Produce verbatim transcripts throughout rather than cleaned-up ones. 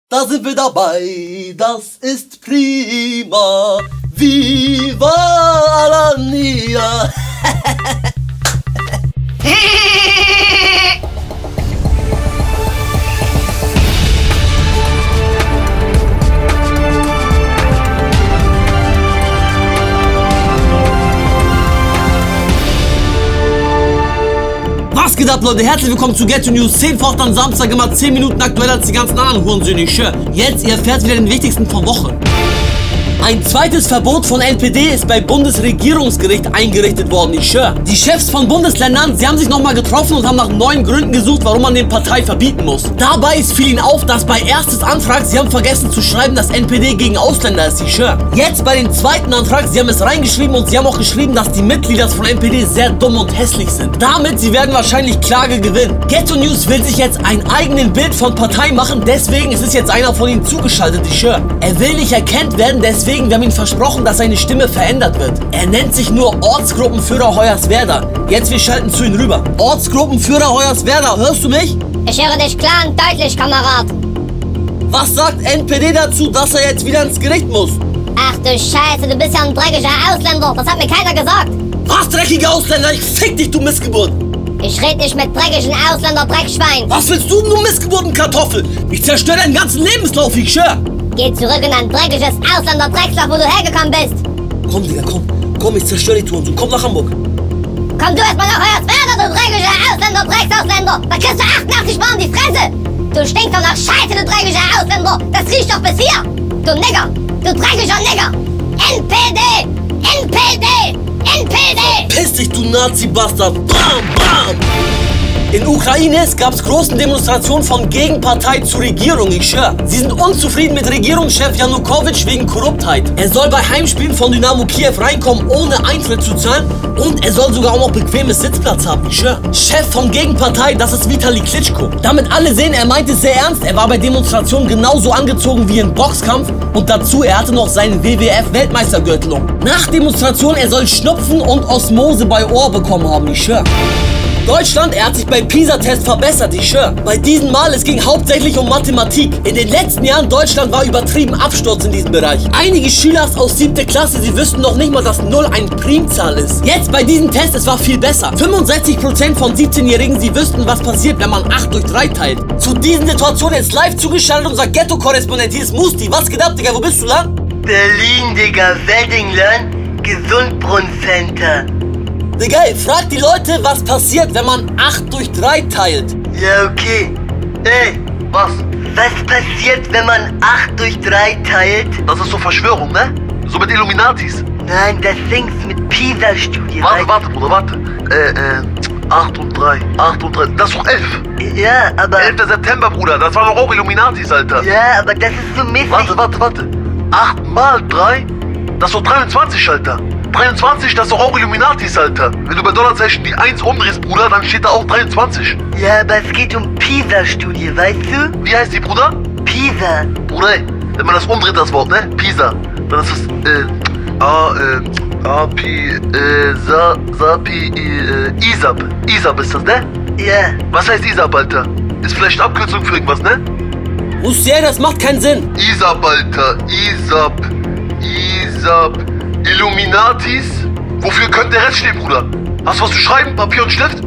Da sind wir dabei, das ist prima. Viva Alania. Was geht ab, Leute? Herzlich willkommen zu Ghetto News. zehnfach am Samstag, immer zehn Minuten aktueller als die ganzen anderen Hurensöhne. Jetzt, ihr erfährt wieder den wichtigsten von Woche. Ein zweites Verbot von N P D ist bei Bundesregierungsgericht eingerichtet worden, ich schwör. Die Chefs von Bundesländern, sie haben sich nochmal getroffen und haben nach neuen Gründen gesucht, warum man den Partei verbieten muss. Dabei ist fiel ihnen auf, dass bei erstes Antrag, sie haben vergessen zu schreiben, dass N P D gegen Ausländer ist, ich schwör. Jetzt bei dem zweiten Antrag, sie haben es reingeschrieben und sie haben auch geschrieben, dass die Mitglieder von N P D sehr dumm und hässlich sind. Damit, sie werden wahrscheinlich Klage gewinnen. Ghetto News will sich jetzt ein eigenes Bild von Partei machen, deswegen ist es jetzt einer von ihnen zugeschaltet, ich schwör. Er will nicht erkannt werden, deswegen wir haben ihm versprochen, dass seine Stimme verändert wird. Er nennt sich nur Ortsgruppenführer Hoyerswerda. Jetzt wir schalten zu ihm rüber. Ortsgruppenführer Hoyerswerda, hörst du mich? Ich höre dich klar und deutlich, Kamerad. Was sagt N P D dazu, dass er jetzt wieder ins Gericht muss? Ach du Scheiße, du bist ja ein dreckiger Ausländer. Das hat mir keiner gesagt. Was, dreckiger Ausländer? Ich fick dich, du Missgeburt. Ich red nicht mit dreckigen Ausländer, Dreckschwein. Was willst du, du Missgeburtenkartoffel? Ich zerstöre deinen ganzen Lebenslauf, ich schwör. Geh zurück in ein dreckiges Ausländer-Dreckslauf, wo du hergekommen bist. Komm, Digga, komm. Komm, ich zerstöre die Tour und so. Komm nach Hamburg. Komm du erstmal nach Hoyerswerda, du dreckiger Ausländer-Drecksausländer. Da kriegst du achtundachtzig Mal in die Fresse. Du stinkst doch nach Scheiße, du dreckiger Ausländer. Das riecht doch bis hier. Du Nigger. Du dreckiger Nigger. N P D. N P D. N P D. Piss dich, du Nazi-Bastard. Bam, bam. In Ukraine gab es großen Demonstrationen von Gegenpartei zur Regierung, ich schwör. Sie sind unzufrieden mit Regierungschef Janukowitsch wegen Korruptheit. Er soll bei Heimspielen von Dynamo Kiew reinkommen, ohne Eintritt zu zahlen. Und er soll sogar auch noch bequemes Sitzplatz haben, ich schwör. Chef von Gegenpartei, das ist Vitali Klitschko. Damit alle sehen, er meint es sehr ernst. Er war bei Demonstrationen genauso angezogen wie im Boxkampf. Und dazu, er hatte noch seinen W W F-Weltmeistergürtel um. Nach Demonstration, er soll Schnupfen und Osmose bei Ohr bekommen haben, ich schwör. Deutschland, er hat sich beim PISA-Test verbessert, ich schwör. Bei diesem Mal, es ging hauptsächlich um Mathematik. In den letzten Jahren, Deutschland war übertrieben Absturz in diesem Bereich. Einige Schüler aus siebter Klasse, sie wüssten noch nicht mal, dass null eine Primzahl ist. Jetzt bei diesem Test, es war viel besser. fünfundsechzig Prozent von siebzehnjährigen, sie wüssten, was passiert, wenn man acht durch drei teilt. Zu diesen Situationen ist live zugeschaltet unser Ghetto-Korrespondent, hier ist Musti. Was geht ab, Digga, wo bist du lang? Berlin, Digga, Weddingland, Gesundbrunnen-Center. Digga, frag die Leute, was passiert, wenn man acht durch drei teilt. Ja, okay. Ey, was? Was passiert, wenn man acht durch drei teilt? Das ist so Verschwörung, ne? So mit Illuminatis. Nein, das Dings mit PISA-Studie. Warte, warte, Bruder, warte. Äh, äh, acht und drei, acht und drei, das ist doch elf. Ja, aber... elfter September, Bruder, das waren doch auch Illuminatis, Alter. Ja, aber das ist so mäßig... Warte, warte, warte. acht mal drei, das ist doch dreiundzwanzig, Alter. dreiundzwanzig, das ist doch auch Illuminatis, Alter. Wenn du bei Dollarzeichen die eins umdrehst, Bruder, dann steht da auch dreiundzwanzig. Ja, aber es geht um PISA-Studie, weißt du? Wie heißt die, Bruder? PISA. Bruder, wenn man das umdreht, das Wort, ne? PISA. Dann ist es, äh, A, äh, A, P, äh, Sa, Sa, Pi, äh, ISAP. ISAP ist das, ne? Ja. Was heißt ISAP, Alter? Ist vielleicht eine Abkürzung für irgendwas, ne? Hussein, das macht keinen Sinn. ISAP, Alter. ISAP. ISAP. Illuminatis? Wofür könnte der Rest stehen, Bruder? Hast du was zu schreiben? Papier und Stift?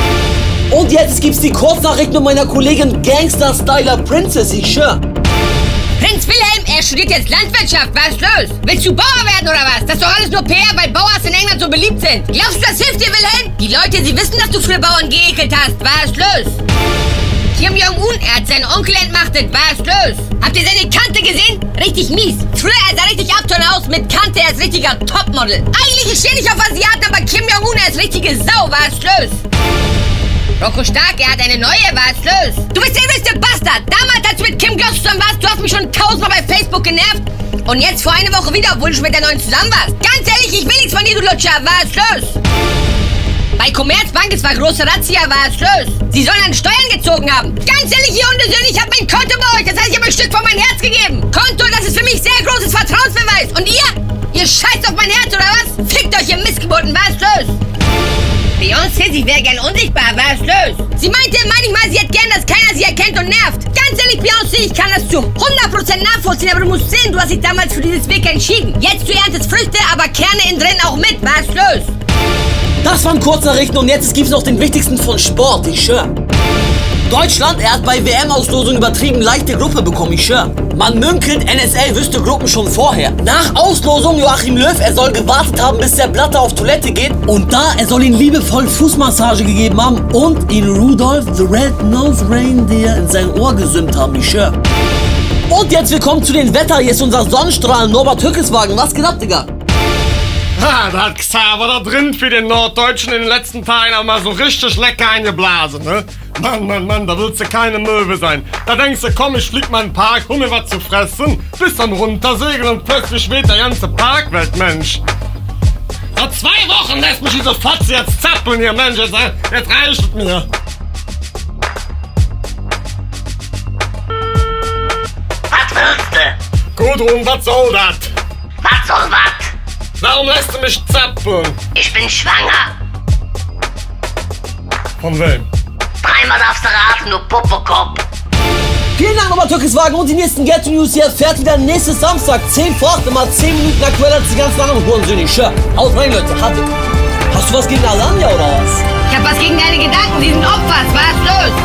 Und jetzt gibt's die Kurznachricht mit meiner Kollegin Gangster-Styler Princess, ich schwör. Prinz Wilhelm, er studiert jetzt Landwirtschaft. Was ist los? Willst du Bauer werden oder was? Das ist doch alles nur P R, weil Bauers in England so beliebt sind. Glaubst du, das hilft dir, Wilhelm? Die Leute, sie wissen, dass du früher Bauern geekelt hast. Was ist los? Kim Jong-un, er hat seinen Onkel entmachtet. Was ist los? Habt ihr seine Kante gesehen? Richtig mies. Früher, er sah richtig abturn aus. Mit Kante, er ist richtiger Topmodel. Eigentlich, ich stehe nicht auf Asiaten, aber Kim Jong-un, er ist richtige Sau. Was ist los? Rocco Stark, er hat eine neue. Was ist los? Du bist der größte Bastard. Damals, als du mit Kim Gloss zusammen warst, du hast mich schon tausendmal bei Facebook genervt. Und jetzt vor einer Woche wieder, obwohl du schon mit der neuen zusammen warst. Ganz ehrlich, ich will nichts von dir, du Lutscher. Was ist los? Bei Commerzbank, es war große Razzia, was ist los? Sie sollen an Steuern gezogen haben. Ganz ehrlich, ihr Hundesöhne, ich habe mein Konto bei euch. Das heißt, ich habe ein Stück von mein Herz gegeben. Konto, das ist für mich sehr großes Vertrauensbeweis. Und ihr? Ihr scheißt auf mein Herz, oder was? Fickt euch, ihr Missgeburten, was ist los? Beyoncé, sie wäre gern unsichtbar, was ist los? Sie meinte manchmal, sie hätte gern, dass keiner sie erkennt und nervt. Ganz ehrlich, Beyoncé, ich kann das zu hundert Prozent nachvollziehen, aber du musst sehen, du hast dich damals für dieses Weg entschieden. Jetzt du erntest Früchte, aber Kerne innen drin auch mit. Was ist los? Das waren Kurznachrichten und jetzt gibt's noch den wichtigsten von Sport, ich schwör. Deutschland, er hat bei W M-Auslosung übertrieben leichte Gruppe bekommen, ich schwör. Man münkelt, N S A wüsste Gruppen schon vorher. Nach Auslosung Joachim Löw, er soll gewartet haben, bis der Blatter auf Toilette geht. Und da, er soll ihn liebevoll Fußmassage gegeben haben und ihn Rudolph the Red-Nosed Reindeer in sein Ohr gesummt haben, ich schwör. Und jetzt willkommen zu den Wetter, hier ist unser Sonnenstrahl Norbert Hückeswagen. Was geht ab, Digga? Ha, da hat Xaver da drin für den Norddeutschen in den letzten Tagen auch mal so richtig lecker eingeblasen, ne? Mann, Mann, Mann, da willst du keine Möwe sein. Da denkst du, komm, ich flieg mal in den Park, hol mir was zu fressen, bis dann runtersegeln und plötzlich weht der ganze Park weg, Mensch. Vor zwei Wochen lässt mich diese Fotze jetzt zappeln hier, Mensch, jetzt, jetzt reicht es mir. Was willst du? Gudrun, was soll das? Was soll was? Warum lässt du mich zappeln? Ich bin schwanger. Von wem? Dreimal darfst du raten, du Popokop. Vielen Dank nochmal Türkiswagen und die nächsten Ghetto News hier fährt wieder nächsten Samstag. zehn vor acht, immer zehn Minuten aktueller als die ganzen anderen Hurensöhne. Ich schwör. Haut rein, Leute. Hatte. Hast du was gegen Alanya oder was? Ich hab was gegen deine Gedanken, die sind Opfers. Was ist los?